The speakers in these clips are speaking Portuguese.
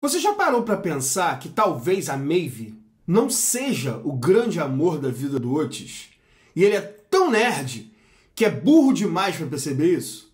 Você já parou para pensar que talvez a Maeve não seja o grande amor da vida do Otis? E ele é tão nerd que é burro demais para perceber isso?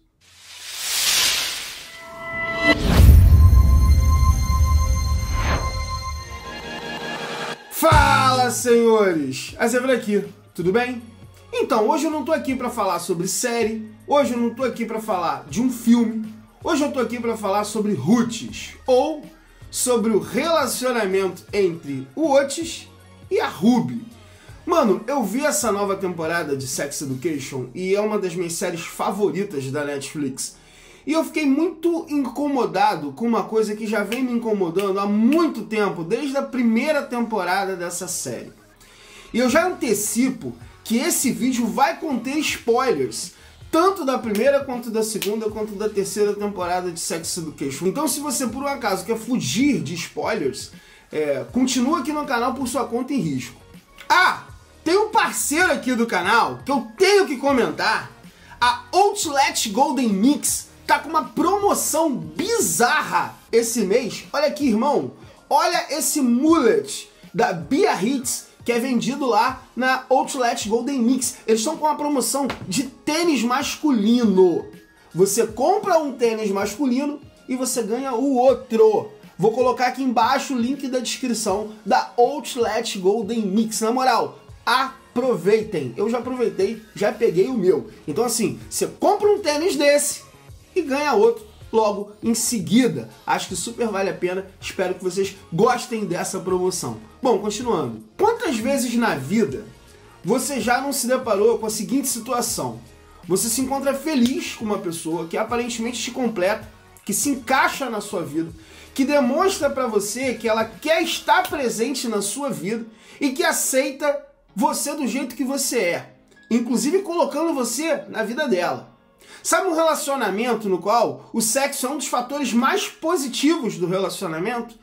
Fala, senhores! A Zebra aqui, tudo bem? Então, hoje eu não tô aqui para falar sobre série, hoje eu não tô aqui para falar de um filme, hoje eu tô aqui para falar sobre Roots, ou sobre o relacionamento entre o Otis e a Ruby. Mano, eu vi essa nova temporada de Sex Education e é uma das minhas séries favoritas da Netflix. E eu fiquei muito incomodado com uma coisa que já vem me incomodando há muito tempo, desde a primeira temporada dessa série. E eu já antecipo que esse vídeo vai conter spoilers, tanto da primeira, quanto da segunda, quanto da terceira temporada de Sex Education. Então, se você por um acaso quer fugir de spoilers, continua aqui no canal por sua conta e risco. Ah, tem um parceiro aqui do canal que eu tenho que comentar. A Outlet Golden Mix tá com uma promoção bizarra esse mês. Olha aqui, irmão. Olha esse mullet da Biarritz que é vendido lá na Outlet Golden Mix. Eles estão com uma promoção de tênis masculino. Você compra um tênis masculino e você ganha o outro. Vou colocar aqui embaixo o link da descrição da Outlet Golden Mix. Na moral, aproveitem. Eu já aproveitei, já peguei o meu. Então assim, você compra um tênis desse e ganha outro logo em seguida. Acho que super vale a pena. Espero que vocês gostem dessa promoção. Bom, continuando. Quantas vezes na vida você já não se deparou com a seguinte situação? Você se encontra feliz com uma pessoa que aparentemente te completa, que se encaixa na sua vida, que demonstra pra você que ela quer estar presente na sua vida e que aceita você do jeito que você é, inclusive colocando você na vida dela. Sabe um relacionamento no qual o sexo é um dos fatores mais positivos do relacionamento?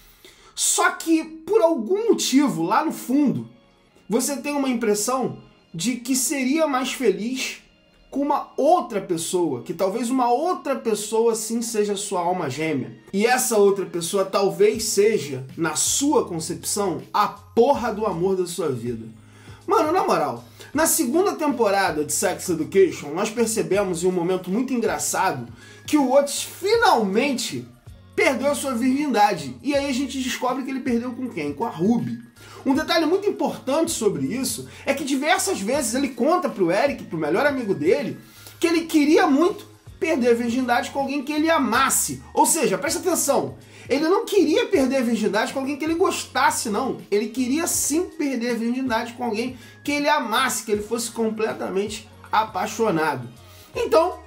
Só que, por algum motivo, lá no fundo, você tem uma impressão de que seria mais feliz com uma outra pessoa, que talvez uma outra pessoa sim seja sua alma gêmea. E essa outra pessoa talvez seja, na sua concepção, a porra do amor da sua vida. Mano, na moral, na segunda temporada de Sex Education, nós percebemos em um momento muito engraçado que o Otis finalmente perdeu a sua virgindade. E aí a gente descobre que ele perdeu com quem? Com a Ruby. Um detalhe muito importante sobre isso é que diversas vezes ele conta pro Eric, pro melhor amigo dele, que ele queria muito perder a virgindade com alguém que ele amasse. Ou seja, presta atenção, ele não queria perder a virgindade com alguém que ele gostasse, não. Ele queria sim perder a virgindade com alguém que ele amasse, que ele fosse completamente apaixonado. Então,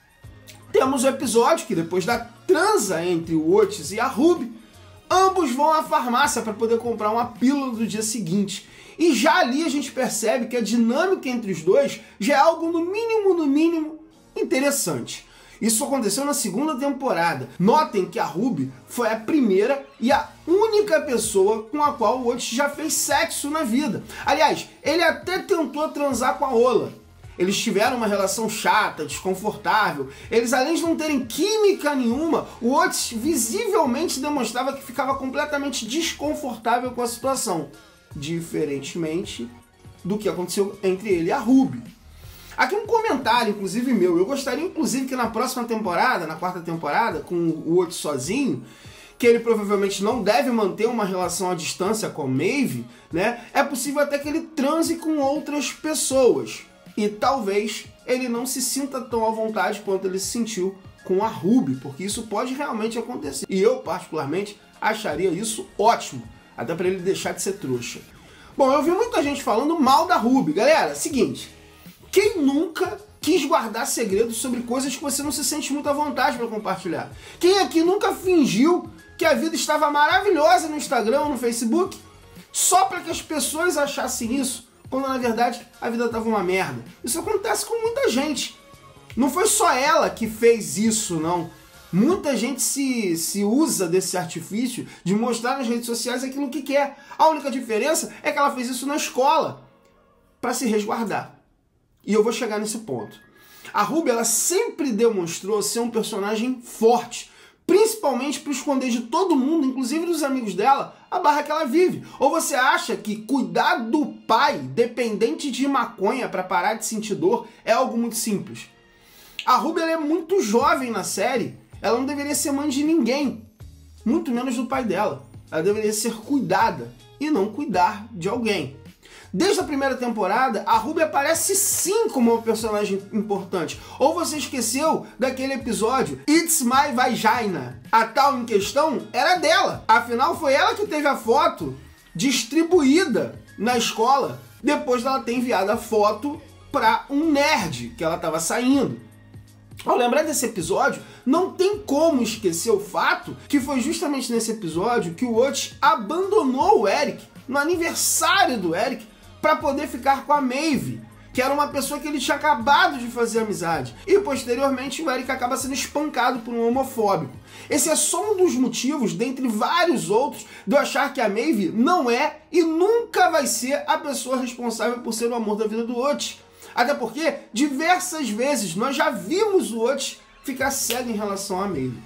temos o episódio que depois da transa entre o Otis e a Ruby, ambos vão à farmácia para poder comprar uma pílula do dia seguinte. E já ali a gente percebe que a dinâmica entre os dois já é algo no mínimo interessante. Isso aconteceu na segunda temporada. Notem que a Ruby foi a primeira e a única pessoa com a qual o Otis já fez sexo na vida. Aliás, ele até tentou transar com a Ola. Eles tiveram uma relação chata, desconfortável. Eles, além de não terem química nenhuma, o Otis visivelmente demonstrava que ficava completamente desconfortável com a situação. Diferentemente do que aconteceu entre ele e a Ruby. Aqui um comentário, inclusive meu. Eu gostaria, inclusive, que na próxima temporada, na quarta temporada, com o Otis sozinho, que ele provavelmente não deve manter uma relação à distância com a Maeve, né? É possível até que ele transe com outras pessoas. E talvez ele não se sinta tão à vontade quanto ele se sentiu com a Ruby, porque isso pode realmente acontecer. E eu, particularmente, acharia isso ótimo, até para ele deixar de ser trouxa. Bom, eu vi muita gente falando mal da Ruby. Galera, seguinte, quem nunca quis guardar segredos sobre coisas que você não se sente muito à vontade para compartilhar? Quem aqui nunca fingiu que a vida estava maravilhosa no Instagram ou no Facebook só para que as pessoas achassem isso, quando na verdade a vida estava uma merda? Isso acontece com muita gente. Não foi só ela que fez isso, não. Muita gente se usa desse artifício de mostrar nas redes sociais aquilo que quer. A única diferença é que ela fez isso na escola para se resguardar. E eu vou chegar nesse ponto. A Ruby, ela sempre demonstrou ser um personagem forte, principalmente para esconder de todo mundo, inclusive dos amigos dela, a barra que ela vive? Ou você acha que cuidar do pai dependente de maconha para parar de sentir dor é algo muito simples? A Ruby ela é muito jovem na série, ela não deveria ser mãe de ninguém, muito menos do pai dela. Ela deveria ser cuidada e não cuidar de alguém. Desde a primeira temporada, a Ruby aparece sim como uma personagem importante. Ou você esqueceu daquele episódio It's My Vagina? A tal em questão era dela. Afinal, foi ela que teve a foto distribuída na escola depois dela ter enviado a foto para um nerd que ela estava saindo. Ao lembrar desse episódio, não tem como esquecer o fato que foi justamente nesse episódio que o Otis abandonou o Eric no aniversário do Eric para poder ficar com a Maeve, que era uma pessoa que ele tinha acabado de fazer amizade. E posteriormente o Eric acaba sendo espancado por um homofóbico. Esse é só um dos motivos, dentre vários outros, de eu achar que a Maeve não é e nunca vai ser a pessoa responsável por ser o amor da vida do Otis. Até porque diversas vezes nós já vimos o Otis ficar cego em relação a Maeve.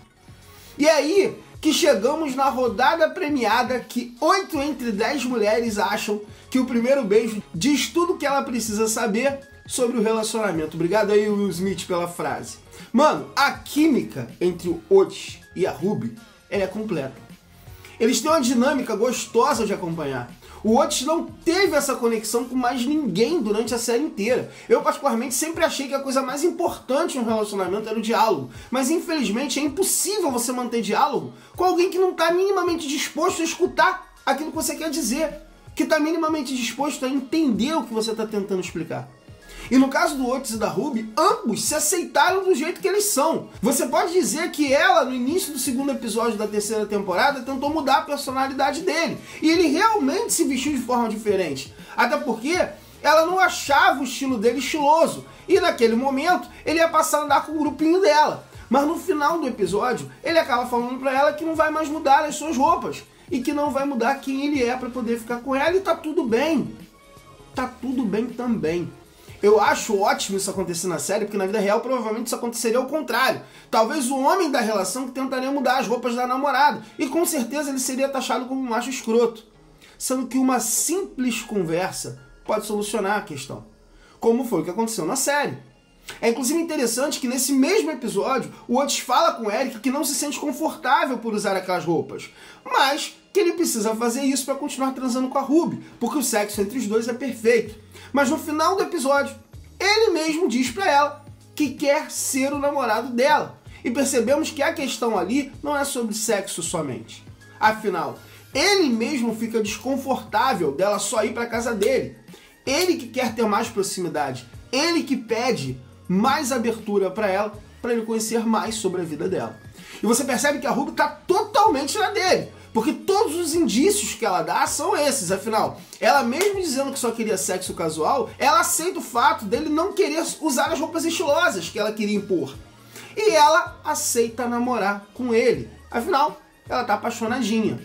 E aí que chegamos na rodada premiada que 8 entre 10 mulheres acham que o primeiro beijo diz tudo o que ela precisa saber sobre o relacionamento. Obrigado aí, Will Smith, pela frase. Mano, a química entre o Otis e a Ruby, ela é completa. Eles têm uma dinâmica gostosa de acompanhar. O Otis não teve essa conexão com mais ninguém durante a série inteira. Eu, particularmente, sempre achei que a coisa mais importante no relacionamento era o diálogo. Mas, infelizmente, é impossível você manter diálogo com alguém que não está minimamente disposto a escutar aquilo que você quer dizer. Que está minimamente disposto a entender o que você está tentando explicar. E no caso do Otis e da Ruby, ambos se aceitaram do jeito que eles são. Você pode dizer que ela, no início do segundo episódio da terceira temporada, tentou mudar a personalidade dele. E ele realmente se vestiu de forma diferente. Até porque ela não achava o estilo dele estiloso. E naquele momento, ele ia passar a andar com o grupinho dela. Mas no final do episódio, ele acaba falando pra ela que não vai mais mudar as suas roupas. E que não vai mudar quem ele é pra poder ficar com ela. E tá tudo bem. Tá tudo bem também. Eu acho ótimo isso acontecer na série, porque na vida real provavelmente isso aconteceria ao contrário. Talvez o homem da relação que tentaria mudar as roupas da namorada. E com certeza ele seria taxado como um macho escroto. Sendo que uma simples conversa pode solucionar a questão. Como foi o que aconteceu na série. É inclusive interessante que nesse mesmo episódio, o Otis fala com o Eric que não se sente confortável por usar aquelas roupas. Mas que ele precisa fazer isso para continuar transando com a Ruby, porque o sexo entre os dois é perfeito. Mas no final do episódio, ele mesmo diz para ela que quer ser o namorado dela. E percebemos que a questão ali não é sobre sexo somente. Afinal, ele mesmo fica desconfortável dela só ir para casa dele. Ele que quer ter mais proximidade. Ele que pede mais abertura para ela, para ele conhecer mais sobre a vida dela. E você percebe que a Ruby está totalmente na dele. Porque todos os indícios que ela dá são esses, afinal. Ela mesmo dizendo que só queria sexo casual, ela aceita o fato dele não querer usar as roupas estilosas que ela queria impor. E ela aceita namorar com ele. Afinal, ela tá apaixonadinha.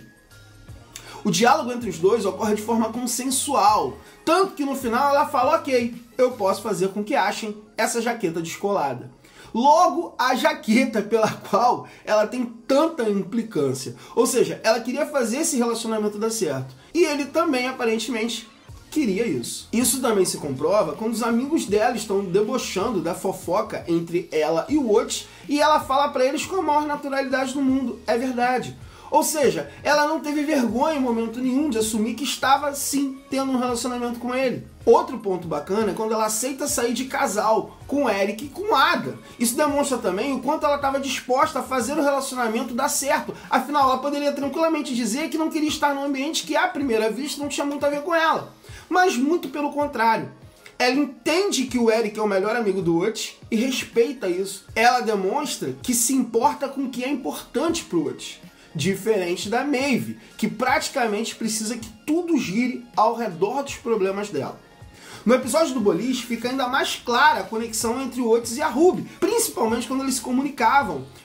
O diálogo entre os dois ocorre de forma consensual. Tanto que no final ela fala, ok, eu posso fazer com que achem essa jaqueta descolada. Logo, a jaqueta pela qual ela tem tanta implicância. Ou seja, ela queria fazer esse relacionamento dar certo. E ele também, aparentemente, queria isso. Isso também se comprova quando os amigos dela estão debochando da fofoca entre ela e o Otis, e ela fala pra eles com a maior naturalidade do mundo. É verdade. Ou seja, ela não teve vergonha em momento nenhum de assumir que estava, sim, tendo um relacionamento com ele. Outro ponto bacana é quando ela aceita sair de casal com o Eric e com Ada. Isso demonstra também o quanto ela estava disposta a fazer o relacionamento dar certo. Afinal, ela poderia tranquilamente dizer que não queria estar num ambiente que, à primeira vista, não tinha muito a ver com ela. Mas muito pelo contrário. Ela entende que o Eric é o melhor amigo do Otis e respeita isso. Ela demonstra que se importa com o que é importante para o Otis. Diferente da Maeve, que praticamente precisa que tudo gire ao redor dos problemas dela. No episódio do boliche fica ainda mais clara a conexão entre o Otis e a Ruby, principalmente quando eles se comunicavam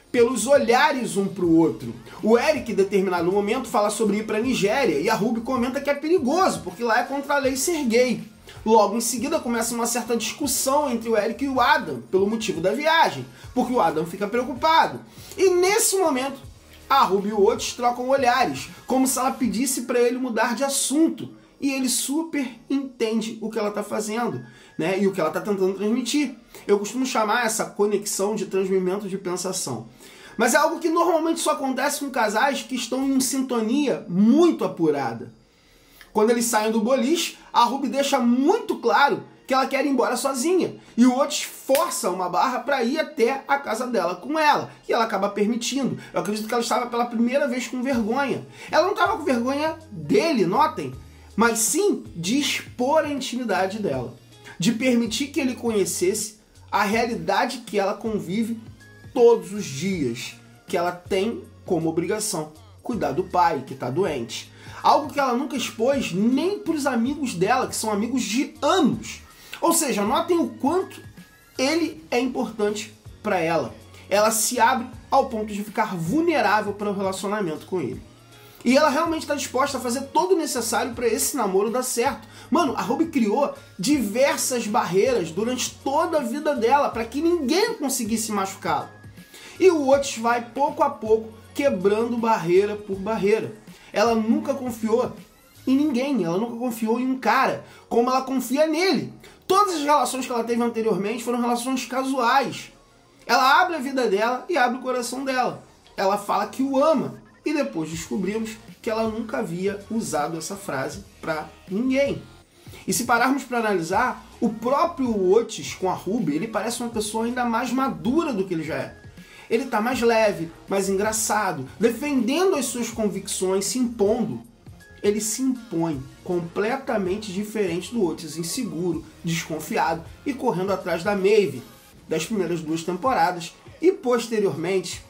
pelos olhares um para o outro. O Eric, em determinado momento, fala sobre ir para a Nigéria e a Ruby comenta que é perigoso, porque lá é contra a lei ser gay. Logo em seguida começa uma certa discussão entre o Eric e o Adam pelo motivo da viagem, porque o Adam fica preocupado. E nesse momento, a Ruby e o Otis trocam olhares, como se ela pedisse para ele mudar de assunto. E ele super entende o que ela está fazendo, né? E o que ela está tentando transmitir. Eu costumo chamar essa conexão de transmimento de pensação. Mas é algo que normalmente só acontece com casais que estão em sintonia muito apurada. Quando eles saem do boliche, a Ruby deixa muito claro que ela quer ir embora sozinha. E o Otis força uma barra para ir até a casa dela com ela. E ela acaba permitindo. Eu acredito que ela estava pela primeira vez com vergonha. Ela não estava com vergonha dele, notem, mas sim de expor a intimidade dela. De permitir que ele conhecesse a realidade que ela convive todos os dias. Que ela tem como obrigação cuidar do pai, que está doente. Algo que ela nunca expôs nem para os amigos dela, que são amigos de anos. Ou seja, notem o quanto ele é importante para ela. Ela se abre ao ponto de ficar vulnerável para o relacionamento com ele. E ela realmente está disposta a fazer todo o necessário para esse namoro dar certo. Mano, a Ruby criou diversas barreiras durante toda a vida dela para que ninguém conseguisse machucá-la. E o Otis vai pouco a pouco quebrando barreira por barreira. Ela nunca confiou em ninguém, ela nunca confiou em um cara, como ela confia nele. Todas as relações que ela teve anteriormente foram relações casuais. Ela abre a vida dela e abre o coração dela. Ela fala que o ama. E depois descobrimos que ela nunca havia usado essa frase para ninguém. E se pararmos para analisar, o próprio Otis com a Ruby, ele parece uma pessoa ainda mais madura do que ele já é. Ele está mais leve, mais engraçado, defendendo as suas convicções, se impondo. Ele se impõe completamente diferente do Otis, inseguro, desconfiado e correndo atrás da Maeve, das primeiras 2 temporadas e posteriormente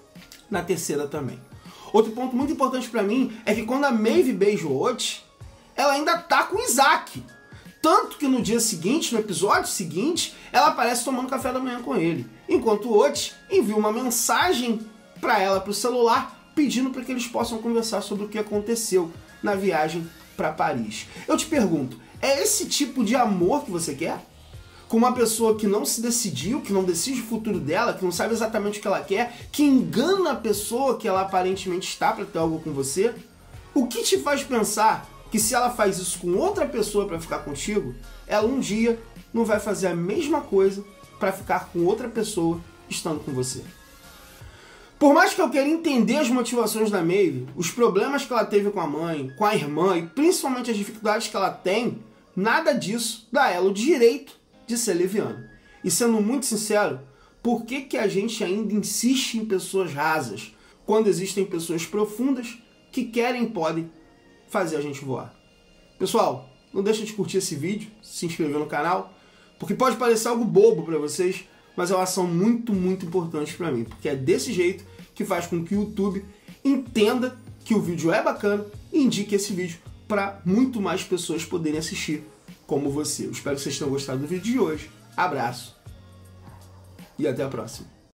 na terceira também. Outro ponto muito importante para mim é que quando a Maeve beija o Otis, ela ainda tá com o Isaac. Tanto que no dia seguinte, no episódio seguinte, ela aparece tomando café da manhã com ele. Enquanto o Otis envia uma mensagem para ela pro celular, pedindo para que eles possam conversar sobre o que aconteceu na viagem para Paris. Eu te pergunto, é esse tipo de amor que você quer? Com uma pessoa que não se decidiu, que não decide o futuro dela, que não sabe exatamente o que ela quer, que engana a pessoa que ela aparentemente está para ter algo com você? O que te faz pensar que se ela faz isso com outra pessoa para ficar contigo, ela um dia não vai fazer a mesma coisa para ficar com outra pessoa estando com você? Por mais que eu queira entender as motivações da Maeve, os problemas que ela teve com a mãe, com a irmã e principalmente as dificuldades que ela tem, nada disso dá a ela o direito de ser leviana. E sendo muito sincero, por que a gente ainda insiste em pessoas rasas, quando existem pessoas profundas que querem e podem fazer a gente voar? Pessoal, não deixa de curtir esse vídeo, se inscrever no canal, porque pode parecer algo bobo para vocês, mas é uma ação muito, muito importante para mim, porque é desse jeito que faz com que o YouTube entenda que o vídeo é bacana e indique esse vídeo para muito mais pessoas poderem assistir como você. Eu espero que vocês tenham gostado do vídeo de hoje. Abraço e até a próxima.